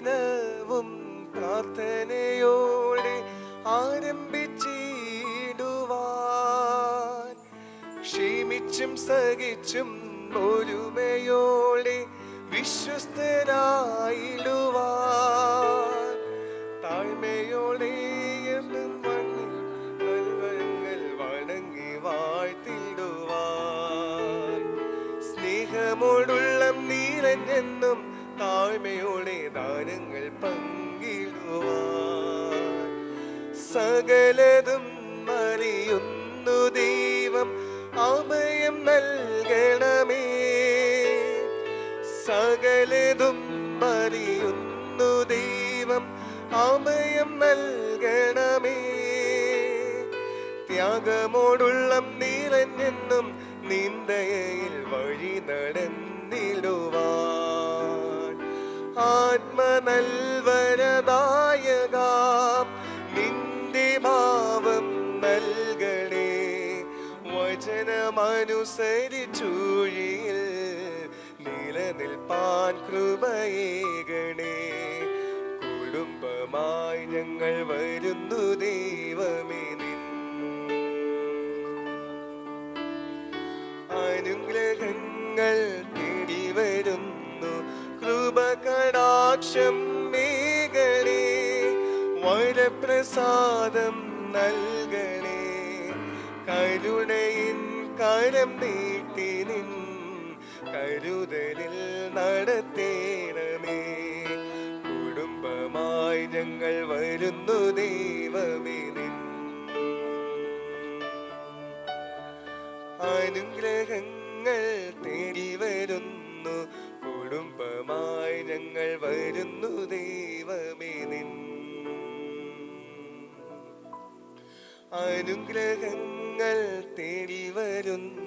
ദിനവും പ്രാർത്ഥനയോടെ ആരംഭിച്ചിടുവാൻ, ക്ഷമിച്ചും സഹിച്ചും ഒരുമയോടെ വിശ്വസ്തരായിടുവാൻ, താഴ്മയോടെ എന്നും നൽവങ്ങൾ വണങ്ങി വാഴ്ത്തിടുവാൻ, സ്നേഹമോടുള്ള നീരഞ്ഞെന്നും താഴ്മയോടെ ദാനങ്ങൾ പങ്കിടുവാൻ, സകലതും അറിയുന്നു ദൈവം അഭയം നൽകണമേ, സകലതും അറിയുന്നു ദൈവം അഭയം നൽകണമേ, ത്യാഗമോടുള്ള നിറഞ്ഞെന്നും നിന്ദയിൽ വഴി നടന്നിടുവാൻ, ആത്മനൽവരദായക നിന്റെ ഭാവം നൽകണേ, വചനമനുസരിച്ചൂഴിയിൽ നിലനിൽപ്പാൻ കൃപയേകണേ, കുടുംബമായി ഞങ്ങൾ വരുന്നു ദൈവമേ നിൻ അനുഗ്രഹങ്ങൾ തേടി വരുന്നു, കൃപ കടാക്ഷം മേഘണേ, വരപ്രസാദം നൽകണേ, കരുണയിൻ കരം നീട്ടി നിൻ കരുതലിൽ നടത്തേണമേ, കുടുംബമായി ഞങ്ങൾ വരുന്നു ദൈവമേ നിൻ അനുഗ്രഹങ്ങൾ തേടി വരുന്നു, കുടുംബമായി ഞങ്ങൾ വരുന്നു ദൈവമേ നിൻ അനുഗ്രഹങ്ങൾ തേടി വരുന്നു.